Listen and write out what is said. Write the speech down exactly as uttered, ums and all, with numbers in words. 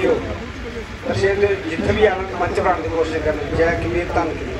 Video दर्शक जितने भी आना मंच बनाने की कोशिश करनी। जय कबीर धन कबीर।